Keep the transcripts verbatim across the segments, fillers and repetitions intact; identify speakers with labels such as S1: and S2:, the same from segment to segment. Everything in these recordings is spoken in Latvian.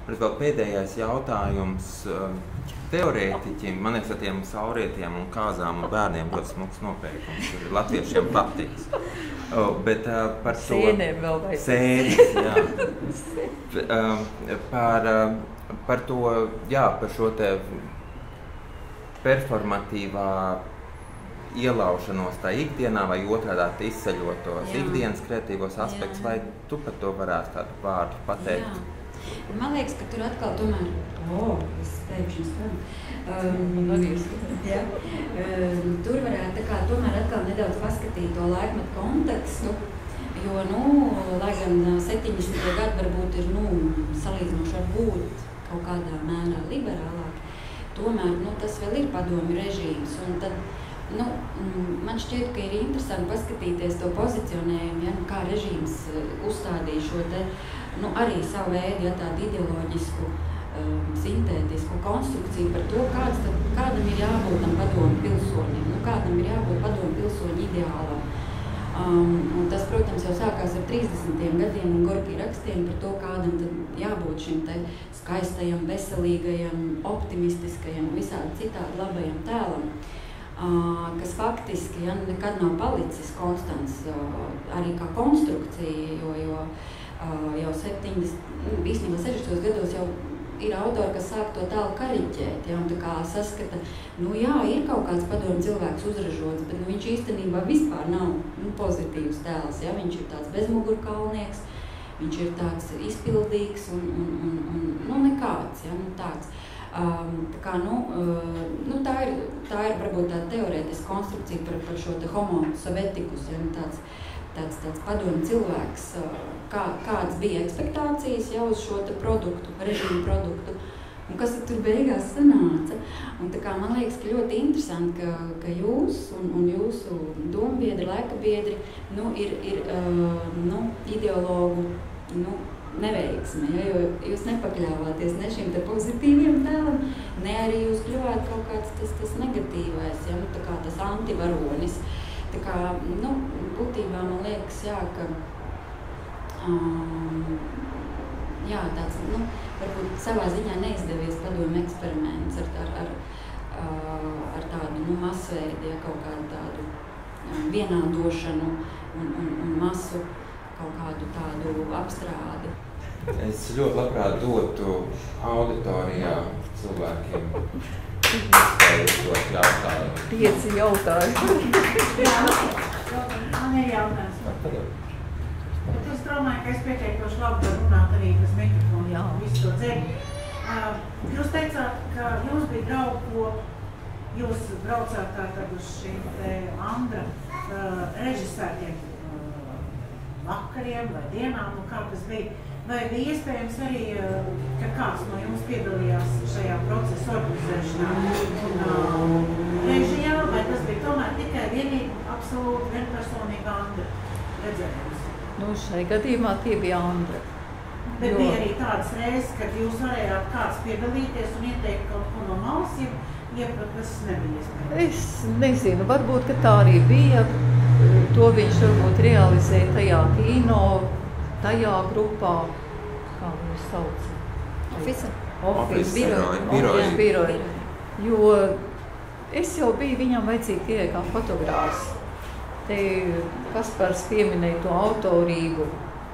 S1: Un vēl pēdējais jautājums teorētiķim, man ir ar tiem saurietiem un kāzām un bērniem ļoti smuks nopietums, kur latviešiem patiks. Oh, bet uh, par to...
S2: Sēnēm vēl vai?
S1: Sēnes, jā. uh, par, uh, par to, jā, par šo te performatīvā ielaušanos tā ikdienā vai otrādā izceļot tos jā. Ikdienas kreatīvos aspektus, jā. Vai tu par to varētu kādu vārdu pateikt?
S3: Jā. Man liekas, ka tur atkal tomēr... O, oh, es pēkšņi skatu. Um, jā. Um, tur varētu tā kā tomēr atkal nedaudz paskatīt to laikmetu kontekstu, jo, nu, lai gan septiņdesmitie gadi varbūt ir, nu, salīdzinoši varbūt kaut kādā mērā liberālāk, tomēr, nu, tas vēl ir padomju režīms, un tad, nu, man šķiet, ka ir interesanti paskatīties to pozicionējumu, ja, kā režīms uzstādīja šo te, nu, arī savu veidu, ja, tādu ideoloģisku, um, sintētisku konstrukciju par to, kāds tad, kādam ir jābūt tam padomu pilsonim, nu, kādam ir jābūt padomu pilsoņu ideālam. Um, un tas, protams, jau sākās ar trīsdesmitiem gadiem un Gorki rakstiem par to, kādam tad jābūt šim te skaistajam, veselīgajam, optimistiskajam, visādi citādi labajam tēlam. Uh, kas faktiski ja, nekad nav palicis konstants uh, arī kā konstrukcija, jo, jo uh, jau septiņdesmit, īstenībā sešdesmitos gados jau ir autori, kas sāk to tālu kariķēt, ja, un tā kā saskata, nu jā, ir kaut kāds padomu cilvēks uzražots, bet nu, viņš īstenībā vispār nav nu, pozitīvs tēls, ja, viņš ir tāds bezmugurkalnieks, viņš ir tāds izpildīgs un, un, un, un nu, nekāds, ja, nu, tāds. Um, tā kā, nu, uh, nu, tā ir, tā ir varbūt tāda teorētiska konstrukcija par, par šo te homo sovietikus, ja, nu, tāds, tāds, tāds padomu cilvēks, uh, kā, kādas bija ekspektācijas jau uz šo te produktu, režīmu produktu, un kas tur beigās sanāca. Un tā kā man liekas, ka ļoti interesanti, ka, ka jūs un, un jūsu dombiedri, laikabiedri, nu, ir, ir uh, nu, ideologu, nu, neveiksme, ja, jo jūs nepakļāvāties ne šim te pozitīviem tēlam, ne arī jūs kļuvāt kaut kāds tas, tas negatīvais, ja, nu, tā kā tas antivaronis. Tā kā, nu, būtībā man liekas, jā, ka, um, jā, tāds, nu, varbūt savā ziņā neizdevies padomu eksperiments ar, ar, ar, ar tādu, nu, masveidu, ja, kaut kādu tādu um, vienādošanu un, un, un masu kaut kādu tādu apstrādi.
S1: Es ļoti labprāt dotu auditorijā cilvēkiem uzdot jautājumu.
S2: Pieci jautājumi.
S4: Jā, man ir jautājums. Bet es domāju, ka es pieteikoši labi var runāt arī bez mikrofonu, visu to dzēļu. Uh, jūs teicāt, ka jums bija draugu kopa, jūs braucāt tātad uz šīm te Andra uh, režisētiem vakariem vai dienām, un kā tas bija. Vai bija iespējams arī, ka kāds no jums piedalījās šajā procesa organizēšanā un uh, režijā, vai tas bija tomēr tikai vienīgi absolūti vienpersonīgi Andra redzējums?
S2: Nu, šai gadījumā tie bija Andra.
S4: Bet
S2: jo...
S4: bija arī tādas reizes, kad jūs varējāt kāds piedalīties un ieteikt kaut ko no malas, ja tas nebija iespējams?
S2: Es nezinu, varbūt, ka tā arī bija. To viņš varbūt realizēja tajā kino, tajā grupā, kā viņu sauc?
S3: Ofisa.
S1: Ofisa, biroja.
S2: Biroja. Biroja. Jo es jau biju viņam vajadzīgi tikai kā fotogrāfs. Te Kaspars pieminēja to autorību.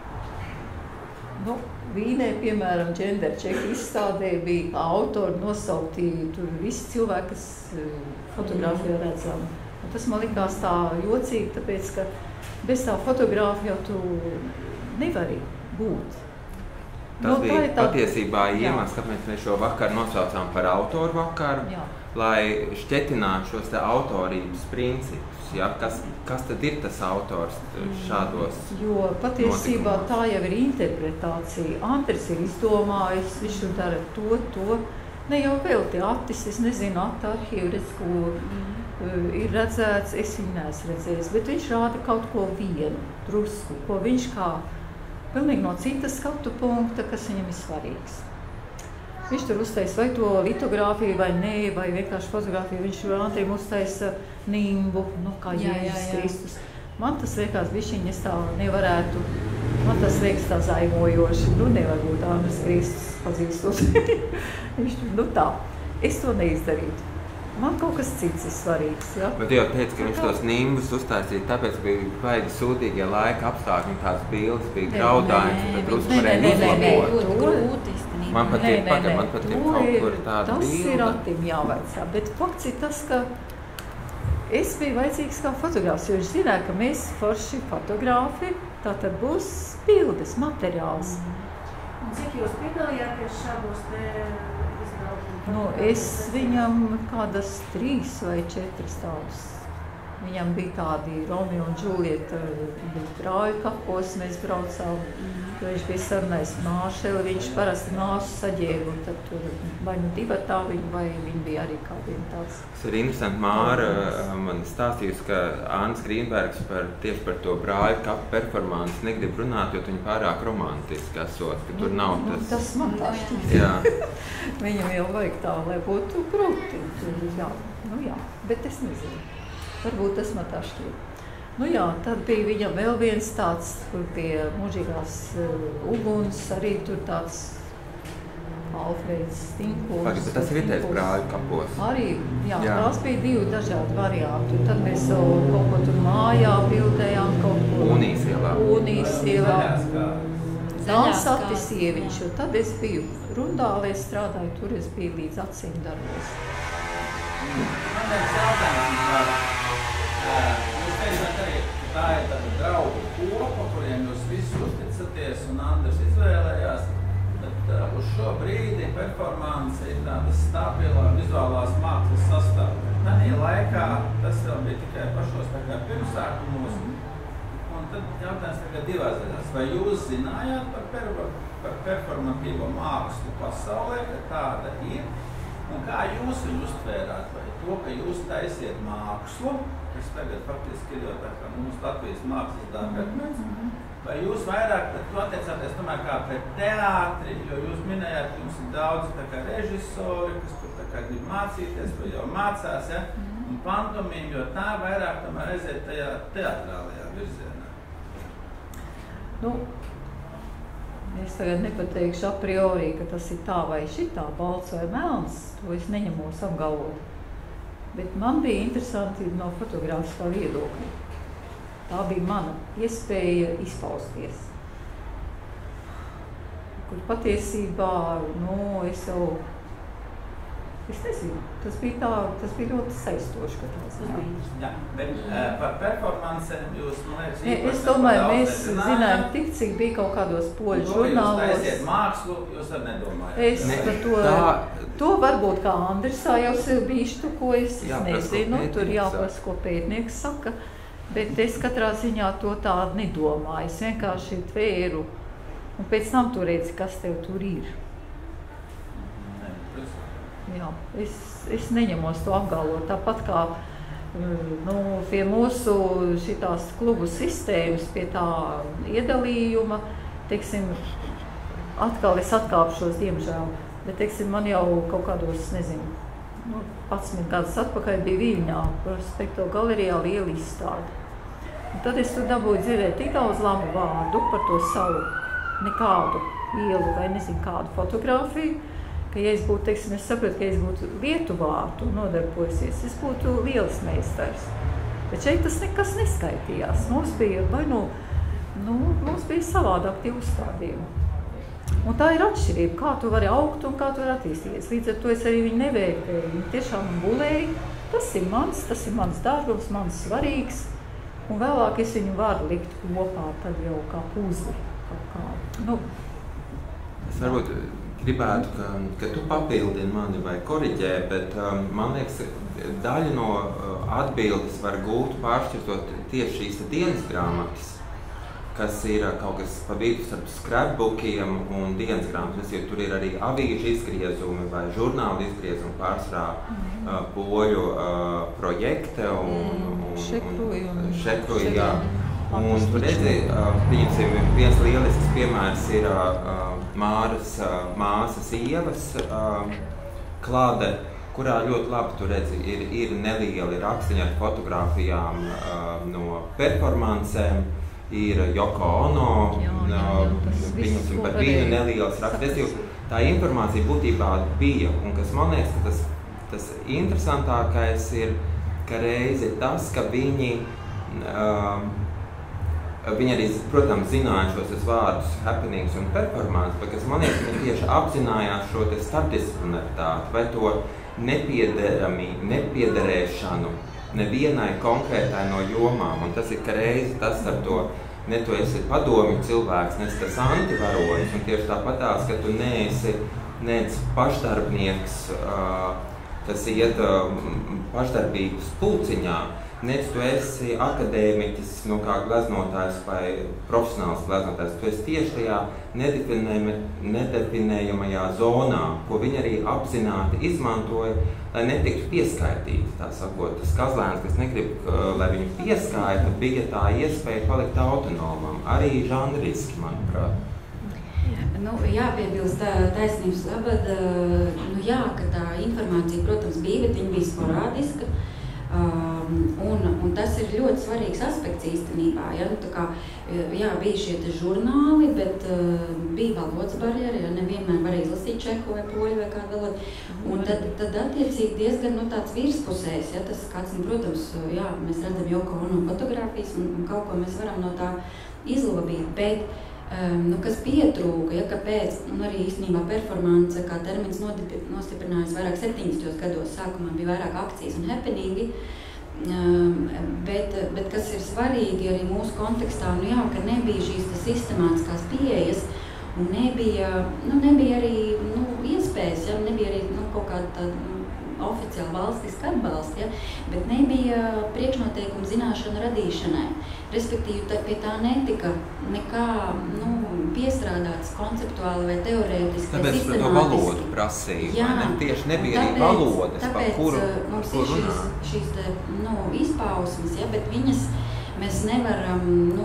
S2: Nu, Vīnē, piemēram, gender check izstādē bija kā autori nosaukti tur visi cilvēki, kas fotogrāfijā redzam. Un tas man likās tā jocīgi, tāpēc, ka bez tā fotogrāfa jau tu nevari būt.
S1: Tas
S2: no,
S1: bija
S2: tā,
S1: patiesībā iemesls, kāpēc mēs šo vakaru nosaucām par autoru vakaru, jā. Lai šķetinātu šos te autorības principus. Ja? Kas, kas tad ir tas autors šādos
S2: Jo patiesībā
S1: notikumos?
S2: Tā jau ir interpretācija. Andris ir izdomājis, viņš tur dara to, to. Ne jau vēl tie Attis, es nezinu, Atta arhīvu redz, ko mm. ir redzēts, es viņu neesmu redzējis, bet viņš rāda kaut ko vienu, drusku, ko viņš kā pilnīgi no citas skatu punkta, kas viņam ir svarīgs. Viņš tur uztaisa vai to litogrāfiju, vai nē, vai vienkārši fotogrāfiju, viņš Andrim uztaisa nimbu, nu kā Jēzus Kristus. Man tas liekas bišķiņ, es tā nevarētu Man tas liekas tā zaimojoši, nu nevar būt Andris Kristus pazīstot. Viņš, nu tā, es to neizdarītu. Man kaut kas cits ir svarīgs, ja?
S1: Bet jau teica, ka viņš tos nimbus uztaisīja, tāpēc, ka bija baigi sūdīgie laika apstākļi, tādas bildes bija graudājums, un tad drusku varēja uzlabot. Man pat ir, pagad, man pat ir kaut kur tāda bilde.
S2: Tas ir atim jāvaicā, bet fakts ir tas, ka es biju vajadzīgs kā fotogrāfs, jo viņš zināja, ka mēs forši fotogrāfi, tātad būs bildes, materiāls.
S4: Un cik jūs piedalījāties šādos te izbraukuma?
S2: Nu, es viņam kādas trīs vai četras tādus. Viņam bija tādi Romeo un Džulieta, bija brāļu kapos, mēs braucām, jo viņš bija sarunājis Māšeli, viņš parasti māsu saģēva, un tad tur vai nu divatā viņa, vai viņa bija arī kādiem tāds.
S1: Tas ir interesanti, Māra man stāstījusi, ka Ānis Grīnbergs par, tieši par to brāļu kapu performanci negrib runāt, jo viņi pārāk romantiski esot, ka tur nav tas...
S2: Nu, tas man tā šķiet.
S1: Jā.
S2: Viņam jau vajag tā, lai būtu krūti. Jā, nu jā, bet es nezinu. Varbūt tas man tā šķiet. Nu jā, tad bija viņam vēl viens tāds, kur pie mūžīgās uh, uguns, arī tur tāds Alfrēds Stinkuls.
S1: Pagad, bet tas ir vietējais brāļu kapos.
S2: Arī, jā,
S1: jā,
S2: tās bija divi dažādi varianti. Tad mēs jau kaut ko tur mājā bildējām, kaut ko...
S1: Unijas ielā.
S2: Unijas ielā. Dāns Atis Ieviņš, un tad es biju Rundālē, strādāju, tur es biju līdz acīm darbos.
S5: Man ir jautājums par, jūs teicāt arī, ka tā ir tāda draugu kopa, kuriem jūs visi uzticaties un Andris izvēlējās, bet uh, uz šo brīdi performance ir tāda stabila vizuālās mākslas sastāvdaļa. Tanī laikā tas vēl bija tikai pašos tā kā pirmsākumos, un tad jautājums tagad divās daļās. Vai jūs zinājāt par, per, par performatīvo mākslu pasaulē, ka tāda ir? Un kā jūs viņu uztvērāt, vai to, ka jūs taisiet mākslu, kas tagad faktiski ir jau tā kā mums Latvijas mākslas dārgakmens, vai jūs vairāk to attiecāties tomēr kā pret teātri, jo jūs minējāt, ka jums ir daudz tā kā režisori, kas tur tā kā grib mācīties, vai jau mācās, ja? Un pantomīm, jo tā vairāk tomēr aiziet tajā teatrālajā virzienā.
S2: Nu, es tagad nepateikšu a priori, ka tas ir tā vai šitā, balts vai melns, to es neņemos apgalvot. Bet man bija interesanti no fotogrāfiskā viedokļa. Tā bija mana iespēja izpausties. Kur patiesībā, nu, es jau, es nezinu, tas bija tā, tas bija ļoti saistoši, ka tās bija.
S5: Jā, bet uh, par performancēm jūs, man liekas,
S2: ne, es domāju, mēs zinājām tik, cik bija kaut kādos poļu žurnālos.
S5: Jūs taisiet mākslu, jūs ar nedomājat.
S2: Es par to, tā... to varbūt kā Andrisā jau sev bišķi, ko es jā, nezinu, tur jāpras, ko pētnieks saka, bet es katrā ziņā to tā nedomāju, es vienkārši tvēru, un pēc tam tu redzi, kas tev tur ir. Jā, es, es neņemos to apgalvot, tāpat kā nu, pie mūsu šitās klubu sistēmas, pie tā iedalījuma, teiksim, atkal es atkāpšos, diemžēl, bet, teiksim, man jau kaut kādos, nezinu, nu, padsmit gadus atpakaļ bija Viļņā, Prospekto galerijā liela izstāde. Un tad es tur dabūju dzirdēt tik daudz labu vārdu par to savu nekādu ielu vai nezinu kādu fotografiju, ka, ja es būtu, teiksim, es sapratu, ka ja es būtu Lietuvātu nodarbojusies, es būtu liels meistars. Bet šeit tas nekas neskaitījās. Mums bija, vai nu, nu, mums bija savādāk tie uzstādījumi. Un tā ir atšķirība, kā tu vari augt un kā tu vari attīstīties. Līdz ar to es arī viņu nevērtēju, viņi tiešām bulēju. Tas ir mans, tas ir mans dārgums, mans svarīgs. Un vēlāk es viņu varu likt kopā, tad jau kā puzli. Kā, nu.
S1: Es varbūt gribētu, ka, ka tu papildini mani vai koriģē, bet um, man liekas, daļa no uh, atbildes var gūt pāršķirtot tieši šīs dienas grāmatas, kas ir uh, kaut kas pa vidu starp scrapbookiem un dienas grāmatas, jo tur ir arī avīžu izgriezumi vai žurnālu izgriezumi pārsvarā uh, poļu uh, projekte un, un, un, un šekruji, jā. Un tu redzi, pieņemsim, viens lielisks piemērs ir Māras māsas Ievas klāde, kurā ļoti labi tu redzi, ir, ir nelieli rakstiņi ar fotogrāfijām no performancēm, ir Yoko Ono, pieņemsim par viņu nelielas rakstus. Tā informācija būtībā bija, un kas man liekas, ka tas, tas interesantākais ir, ka reizi tas, ka viņi, uh, viņi arī, protams, zināja šos vārdus happenings un performance, bet kas man liekas, ka viņi tieši apzinājās šo te starpdisciplinaritāti vai to nepiederēšanu nevienai konkrētai no jomām, un tas ir, ka reizi tas ar to, ne tu esi padomju cilvēks, ne tas antivaronis, un tieši tāpatās, ka tu neesi, neesi pašdarbnieks, kas iet pašdarbības pulciņā, nec tu esi akadēmiķis, nu kā gleznotājs vai profesionāls gleznotājs, tu esi tieši tajā nedefinējamajā zonā, ko viņi arī apzināti izmantoja, lai netiktu pieskaitīti, tā sakot. Tas kazlēns, kas negrib, lai viņu pieskaita, bija tā iespēja palikt autonomam, arī žanriski, manuprāt.
S3: Nu, jāpiebilst taisnības labad, nu jā, ka tā informācija, protams, bija, bet viņa bija sporādiska. Um, un, un tas ir ļoti svarīgs aspekts īstenībā. Ja? Nu, tā kā, jā, bija šie te žurnāli, bet uh, bija valodas barjeri, ja nevienmēr var izlasīt čehu vai poļu vai kādu valodu. Un tad, tad attiecīgi diezgan nu, tāds virspusējs, ja? Tas kāds, nu, protams, jā, mēs redzam Yoko Ono fotogrāfijas un, un kaut ko mēs varam no tā izlobīt, bet Um, nu, kas pietrūka, ja, kāpēc, un arī īstenībā performance kā termins nostiprinājās vairāk septiņdesmitajos gados, sākumā bija vairāk akcijas un happeningi, um, bet, bet kas ir svarīgi arī mūsu kontekstā, nu jā, ka nebija šīs sistemātiskās pieejas, un nebija, nu, nebija arī nu, iespējas, ja, nebija arī nu, kaut kāda tāda nu, oficiāli valstiski atbalsti, ja, bet nebija priekšnoteikumu zināšanu radīšanai. Respektīvi, tā, pie tā netika nekā nu, piestrādāts konceptuāli vai teorētiski.
S1: Tāpēc par to valodu prasīja, jā, ne? Tieši nebija tāpēc, arī valodas,
S3: tāpēc,
S1: par kuru,
S3: mums
S1: par
S3: ir šīs, šīs te, nu, izpausmes, ja, bet viņas mēs nevaram nu,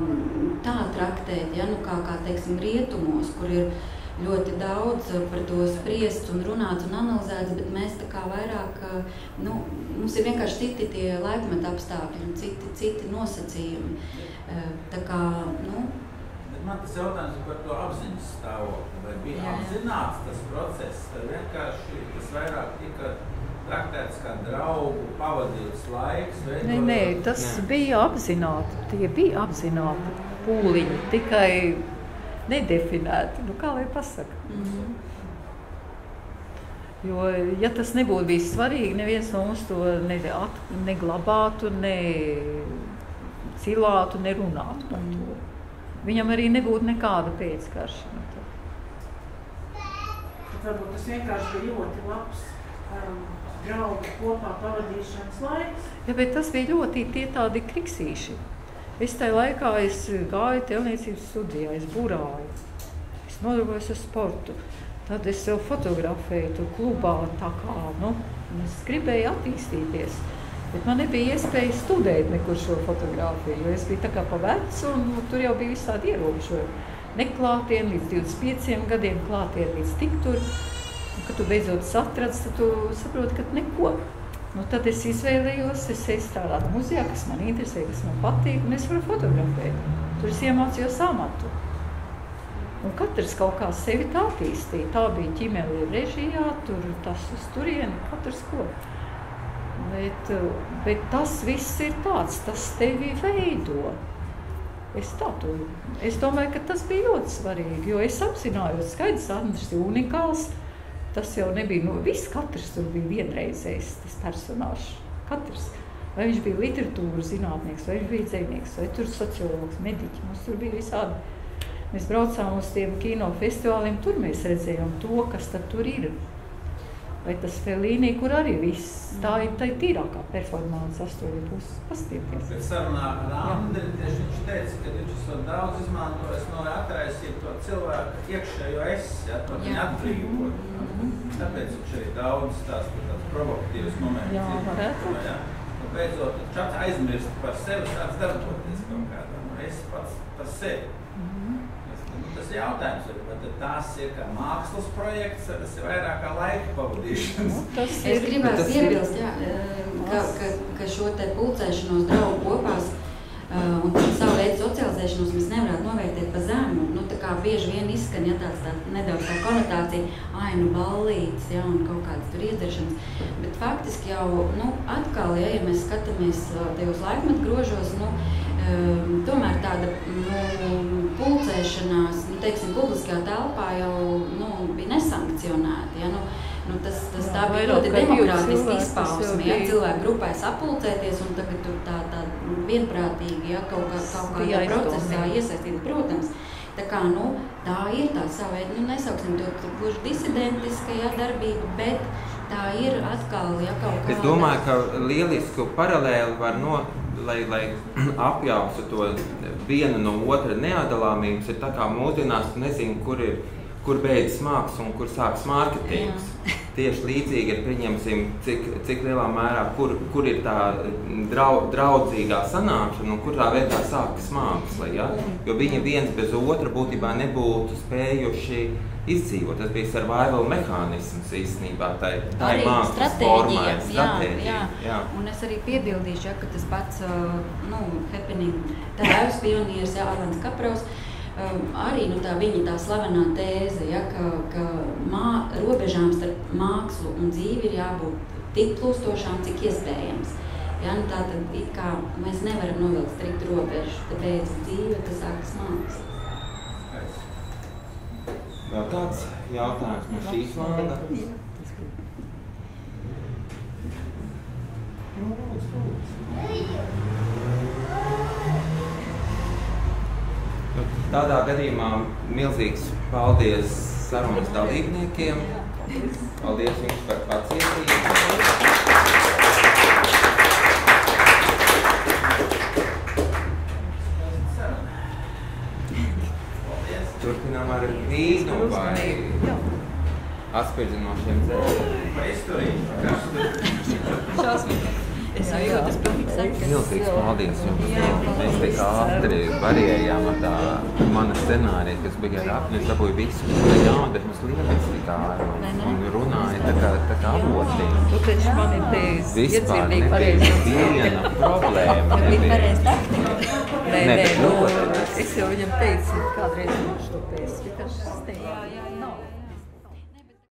S3: tā traktēt, ja, nu, kā, kā teiksim, rietumos, kur ir ļoti daudz par to spriests un runāts un analizēts, bet mēs tā kā vairāk, nu, mums ir vienkārši citi tie laikmeta apstākļi un citi, citi nosacījumi. Tā kā, nu...
S5: Bet man tas jautājums par to apziņas stāvokli, vai bija jā. Apzināts tas process, tad vienkārši tas vairāk tika traktēts kā draugu pavadīts laiks, veidojot...
S2: Nē, nē, tas nē. bija apzināti, tie bija apzināti pūliņi, tikai nedefinēti, nu kā lai pasaka. Mm-hmm. Jo, ja tas nebūtu bijis svarīgi, neviens no mums to ne, at, neglabātu, ne cilātu, ne runātu par to. Viņam arī nebūtu nekāda pēckarša.
S4: Tad varbūt tas vienkārši bija ļoti labs um, draugu kopā pavadīšanas laiks.
S2: Ja, bet tas bija ļoti tie tādi kriksīši. Es tajā laikā es gāju telniecības studijā, es burāju, es nodarbojos ar sportu. Tad es sev fotografēju tur klubā, tā kā, nu, es gribēju attīstīties. Bet man nebija iespēja studēt nekur šo fotografiju, jo es biju tā kā pa vecu un nu, tur jau bija visādi ierobežojumi. Neklātien līdz divdesmit pieciem gadiem, klātien līdz tik tur. Un, kad tu beidzot satradz, tad tu saproti, ka neko. Nu, tad es izvēlējos, es strādāju muzejā, kas man interesē, kas man patīk, un es varu fotografēt. Tur es iemācījos amatu. Un katrs kaut kā sevi tā attīstīja. Tā bija ķimeli režijā, tur tas uz turieni, katrs ko. Bet, bet tas viss ir tāds, tas tevi veido. Es tā to, es domāju, ka tas bija ļoti svarīgi, jo es apzinājos, skaidrs, Andris ir unikāls. Tas jau nebija, nu, viss katrs tur bija vienreizējs, tas personāžs, katrs. Vai viņš bija literatūras zinātnieks, vai viņš bija dzejnieks, vai tur sociologs, mediķi, mums tur bija visādi. Mēs braucām uz tiem kino festivāliem, tur mēs redzējām to, kas tad tur ir. Vai tas Fellini, kur arī viss, tā ir tā tīrākā performance astoņi puses pastieties.
S5: Pēc sarunā ar Andri, tieši viņš teica, ka viņš esot daudz izmantojis, no atraisīt to cilvēku iekšējo es, ja, to viņa atbrīvot. Tāpēc viņš arī daudz tās tāds provokatīvas moments.
S2: Jā, varētu.
S5: Ja? Un beidzot, čats aizmirst par sevi, sāc darboties kaut kādā. Nu, es pats par sevi. Mm-hmm. Tas ir jautājums, vai tās ir kā mākslas projekts, vai tas ir vairāk kā laika pavadīšanas?
S2: Nu, tas
S3: ir, es gribētu iebilst, jā, ka, ka, ka šo te pulcēšanos draugu kopās Uh, un tādu savu veidu socializēšanos mēs nevarētu novērtēt pa zemu. Nu, tā kā bieži vien izskan, ja tāds tā, nedaudz tā konotācija, ai, nu ballītes, ja, un kaut kādas tur iedzeršanas. Bet faktiski jau, nu, atkal, ja, ja mēs skatāmies tajos laikmetu grožos, nu, um, tomēr tāda, nu, pulcēšanās, nu, teiksim, publiskajā telpā jau, nu, bija nesankcionēta, ja, nu, Nu, tas, tas tā bija ļoti demokrātiski izpausme, ja cilvēki grupē sapulcēties un tagad tur tā, tā vienprātīgi, ja, kaut, kā, kaut kādā procesā iesaistīt, protams. Tā kā, nu, tā ir tā sava, nu, nesauksim to gluži disidentiska, ja, darbība, bet tā ir atkal, ja, kaut kāda...
S1: Es domāju, ka lielisku paralēli var no, lai, lai apjaustu to vienu no otra neatdalāmības, ir tā kā mūsdienās, nezinu, kur ir kur beidzas mākslas un kur sākas mārketings. Tieši līdzīgi ir, pieņemsim, cik, cik lielā mērā, kur, kur ir tā drau, draudzīgā sanākšana un kur tā veidā sākas māksla. Ja? Jo viņi viens bez otra būtībā nebūtu spējuši izdzīvot. Tas bija survival mehānisms īstenībā, tā ir mākslas formā, stratēģija.
S3: Jā, jā. jā. Un es arī piebildīšu, ja, ka tas pats, nu, happening tēvs, pionieris, ja, Arlands Kaprovs, Um, arī nu, tā viņa tā slavenā tēze, ja, ka, ka mā, robežām starp mākslu un dzīvi ir jābūt tik plūstošām, cik iespējams. Ja, nu, tā tad it kā mēs nevaram novilkt striktu robežu, tad beidz dzīve, tas sākas mākslas.
S1: Vēl kāds jautājums no šīs vārda? Tādā gadījumā milzīgs paldies sarunas dalībniekiem. Paldies jums par pacietību. Turpinām ar vīnu vai atspirdzinošiem dzērieniem.
S5: Vai izturīgi?
S3: Šausmīgi. Es jau jūtas pilnīgi sekas.
S1: Milzīgs paldies jums. Mēs tik ātri varējām ar tā mana scenārija, kas bija ar apni. Es dabūju visu, kas bija jauna, bet mums lieliski tikā un runāja tā kā, tā kā avotīgi.
S2: Tu taču man ir teicis,
S1: vispār nebija viena problēma.
S3: Bija pareizi taktika.
S2: Nē, nē, nu, es jau viņam teicu, kādreiz viņš to pēc, vienkārši steigā. Jā, jā, nav.